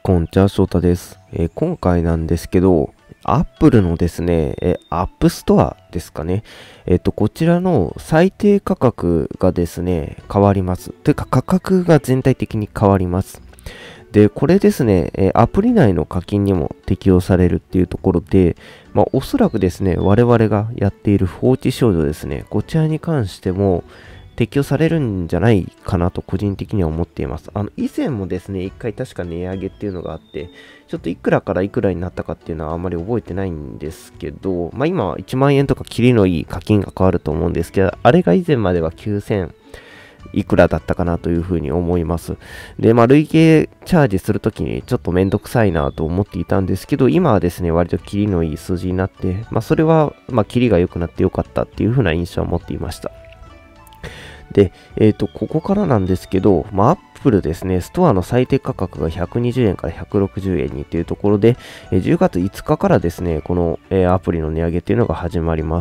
こんにちは、翔太です。今回なんですけど、Apple のですね、App Store ですかね。こちらの最低価格がですね、変わります。というか、価格が全体的に変わります。で、これですね、アプリ内の課金にも適用されるっていうところで、おそらくですね、我々がやっている放置少女ですね、こちらに関しても、適用されるんじゃないかなと個人的には思っています。以前もですね、一回確か値上げっていうのがあって、ちょっといくらからいくらになったかっていうのはあんまり覚えてないんですけど、今は1万円とかキリのいい課金が変わると思うんですけど、あれが以前までは9000いくらだったかなというふうに思います。で、累計チャージするときにちょっとめんどくさいなと思っていたんですけど、今はですね、割とキリのいい数字になって、それは、キリが良くなって良かったっていうふうな印象を持っていました。で、ここからなんですけど、Apple ですね、ストアの最低価格が120円から160円にというところで、10月5日からですね、この、アプリの値上げっていうのが始まります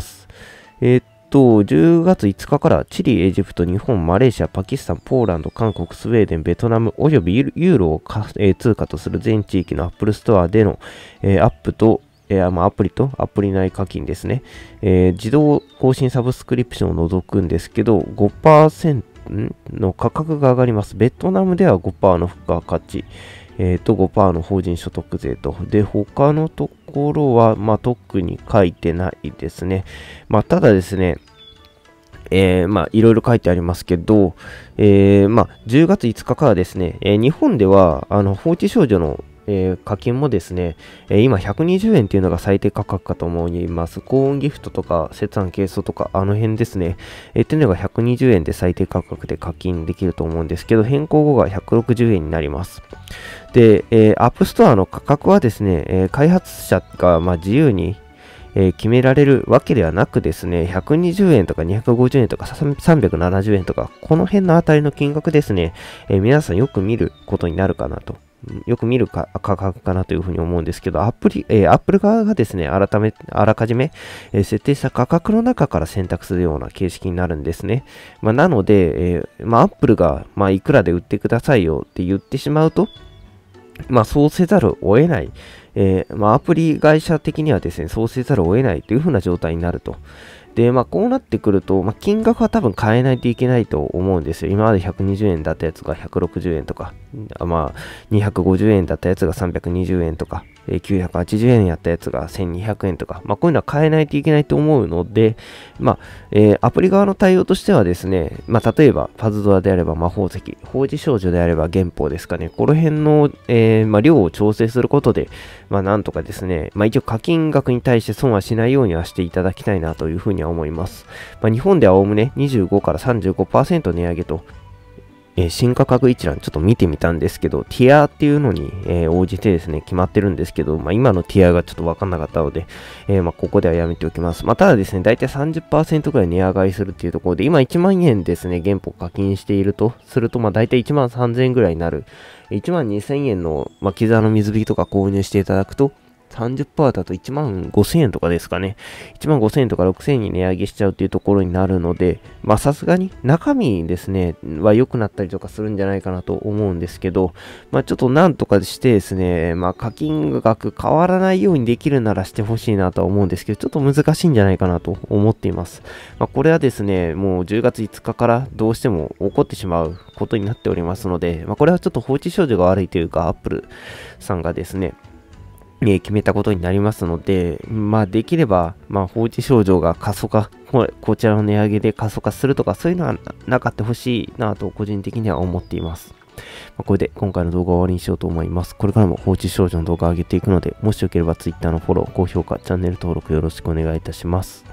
。10月5日からチリ、エジプト、日本、マレーシア、パキスタン、ポーランド、韓国、スウェーデン、ベトナム、およびユーロを通貨とする全地域の Apple ストアでの、アップとアプリとアプリ内課金ですね。自動更新サブスクリプションを除くんですけど、5% の価格が上がります。ベトナムでは 5% の付加価値、5% の法人所得税と。で、他のところは、特に書いてないですね。ただですね、いろいろ書いてありますけど、10月5日からですね、日本では、放置少女の課金もですね、今120円っていうのが最低価格かと思います。高温ギフトとか、節案係数とか、あの辺ですね。っていうのが120円で最低価格で課金できると思うんですけど、変更後が160円になります。で、App Store の価格はですね、開発者が自由に決められるわけではなくですね、120円とか250円とか370円とか、この辺のあたりの金額ですね、皆さんよく見ることになるかなと。よく見る価格かなというふうに思うんですけど、Apple 側がですね、あらかじめ、設定した価格の中から選択するような形式になるんですね。なので、Apple が、いくらで売ってくださいよって言ってしまうと、そうせざるを得ない。アプリ会社的にはですね、そうせざるを得ないというふうな状態になると。で、こうなってくると、金額は多分変えないといけないと思うんですよ。今まで120円だったやつが160円とか、250円だったやつが320円とか、980円やったやつが1200円とか、こういうのは変えないといけないと思うので、アプリ側の対応としてはですね、例えば、パズドラであれば魔法石、放置少女であれば原宝ですかね、この辺の、量を調整することで、なんとかですね、一応課金額に対して損はしないようにはしていただきたいなというふうには思います。日本ではおおむね25から 35% 値上げと、新価格一覧ちょっと見てみたんですけど、ティアっていうのに、応じてですね、決まってるんですけど、今のティアがちょっとわかんなかったので、ここではやめておきます。ただですね、だいたい 30% くらい値上がりするっていうところで、今1万円ですね、原本課金しているとすると、だいたい1万3000円ぐらいになる。1万2000円の、キザの水引とか購入していただくと、30% だと1万5000円とかですかね。1万5000円とか6000円に値上げしちゃうっていうところになるので、さすがに中身ですね、は良くなったりとかするんじゃないかなと思うんですけど、ちょっとなんとかしてですね、課金額変わらないようにできるならしてほしいなとは思うんですけど、ちょっと難しいんじゃないかなと思っています。これはですね、もう10月5日からどうしても起こってしまうことになっておりますので、これはちょっと放置少女が悪いというか、Apple さんがですね、決めたことになりますので、できれば、放置少女が過疎化、こちらの値上げで過疎化するとか、そういうのはなかったほしいなと、個人的には思っています。これで今回の動画を終わりにしようと思います。これからも放置少女の動画を上げていくので、もしよければ Twitter のフォロー、高評価、チャンネル登録よろしくお願いいたします。